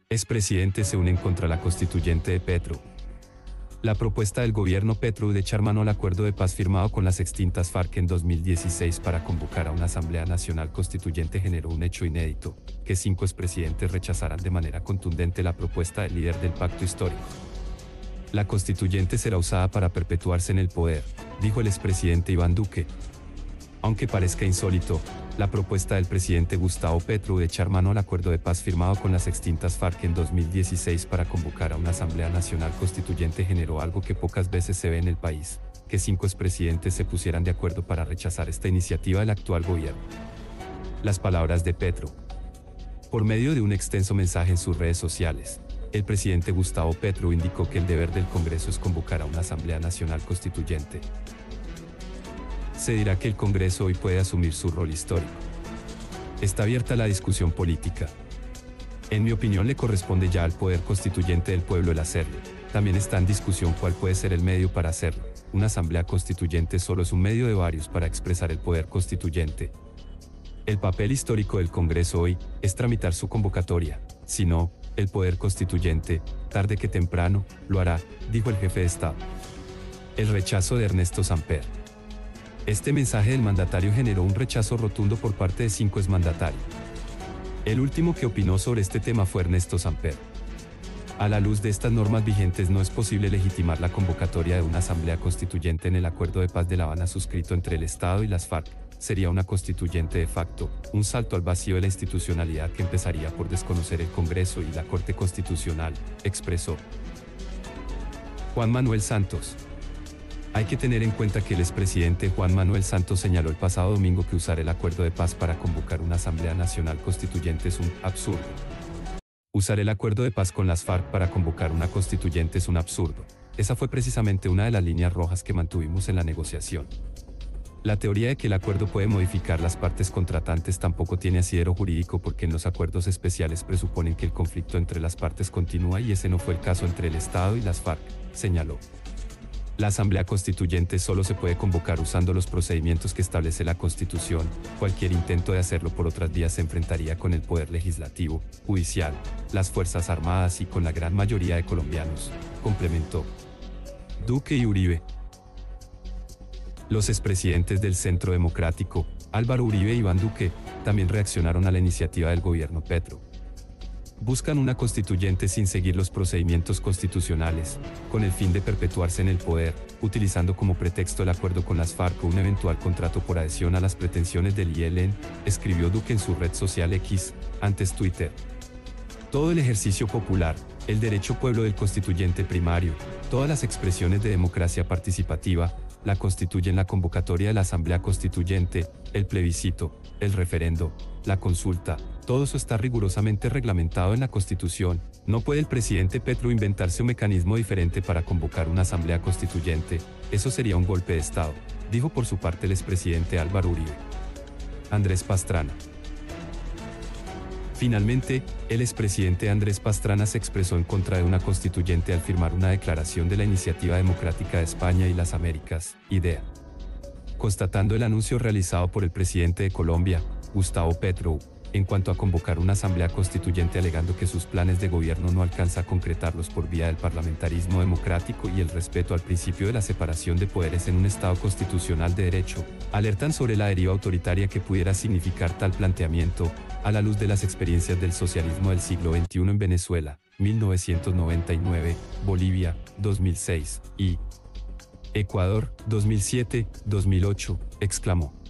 Expresidentes se unen contra la constituyente de Petro. La propuesta del gobierno Petro de echar mano al acuerdo de paz firmado con las extintas FARC en 2016 para convocar a una Asamblea Nacional Constituyente generó un hecho inédito, que 5 expresidentes rechazaran de manera contundente la propuesta del líder del pacto histórico. La constituyente será usada para perpetuarse en el poder, dijo el expresidente Iván Duque. Aunque parezca insólito, la propuesta del presidente Gustavo Petro de echar mano al acuerdo de paz firmado con las extintas FARC en 2016 para convocar a una Asamblea Nacional Constituyente generó algo que pocas veces se ve en el país, que 5 expresidentes se pusieran de acuerdo para rechazar esta iniciativa del actual gobierno. Las palabras de Petro. Por medio de un extenso mensaje en sus redes sociales, el presidente Gustavo Petro indicó que el deber del Congreso es convocar a una Asamblea Nacional Constituyente. Se dirá que el Congreso hoy puede asumir su rol histórico. Está abierta la discusión política. En mi opinión le corresponde ya al poder constituyente del pueblo el hacerlo. También está en discusión cuál puede ser el medio para hacerlo. Una asamblea constituyente solo es un medio de varios para expresar el poder constituyente. El papel histórico del Congreso hoy es tramitar su convocatoria. Si no, el poder constituyente, tarde que temprano, lo hará, dijo el jefe de Estado. El rechazo de Ernesto Samper. Este mensaje del mandatario generó un rechazo rotundo por parte de 5 exmandatarios. El último que opinó sobre este tema fue Ernesto Samper. A la luz de estas normas vigentes no es posible legitimar la convocatoria de una asamblea constituyente en el acuerdo de paz de La Habana suscrito entre el Estado y las FARC. Sería una constituyente de facto, un salto al vacío de la institucionalidad que empezaría por desconocer el Congreso y la Corte Constitucional, expresó Juan Manuel Santos. Hay que tener en cuenta que el expresidente Juan Manuel Santos señaló el pasado domingo que usar el acuerdo de paz para convocar una Asamblea Nacional Constituyente es un absurdo. Usar el acuerdo de paz con las FARC para convocar una constituyente es un absurdo. Esa fue precisamente una de las líneas rojas que mantuvimos en la negociación. La teoría de que el acuerdo puede modificar las partes contratantes tampoco tiene asidero jurídico porque en los acuerdos especiales presuponen que el conflicto entre las partes continúa y ese no fue el caso entre el Estado y las FARC, señaló. La Asamblea Constituyente solo se puede convocar usando los procedimientos que establece la Constitución. Cualquier intento de hacerlo por otras vías se enfrentaría con el Poder Legislativo, Judicial, las Fuerzas Armadas y con la gran mayoría de colombianos, complementó Duque y Uribe. Los expresidentes del Centro Democrático, Álvaro Uribe y Iván Duque, también reaccionaron a la iniciativa del gobierno Petro. Buscan una constituyente sin seguir los procedimientos constitucionales, con el fin de perpetuarse en el poder, utilizando como pretexto el acuerdo con las FARC o un eventual contrato por adhesión a las pretensiones del ELN, escribió Duque en su red social X, antes Twitter. Todo el ejercicio popular, el derecho pueblo del constituyente primario, todas las expresiones de democracia participativa, la constituyen la convocatoria de la Asamblea Constituyente, el plebiscito, el referendo, la consulta. Todo eso está rigurosamente reglamentado en la Constitución. No puede el presidente Petro inventarse un mecanismo diferente para convocar una asamblea constituyente. Eso sería un golpe de Estado, dijo por su parte el expresidente Álvaro Uribe. Andrés Pastrana. Finalmente, el expresidente Andrés Pastrana se expresó en contra de una constituyente al firmar una declaración de la Iniciativa Democrática de España y las Américas, IDEA. Constatando el anuncio realizado por el presidente de Colombia, Gustavo Petro, en cuanto a convocar una asamblea constituyente alegando que sus planes de gobierno no alcanza a concretarlos por vía del parlamentarismo democrático y el respeto al principio de la separación de poderes en un Estado constitucional de derecho, alertan sobre la deriva autoritaria que pudiera significar tal planteamiento, a la luz de las experiencias del socialismo del siglo XXI en Venezuela, 1999, Bolivia, 2006, y Ecuador, 2007, 2008, exclamó.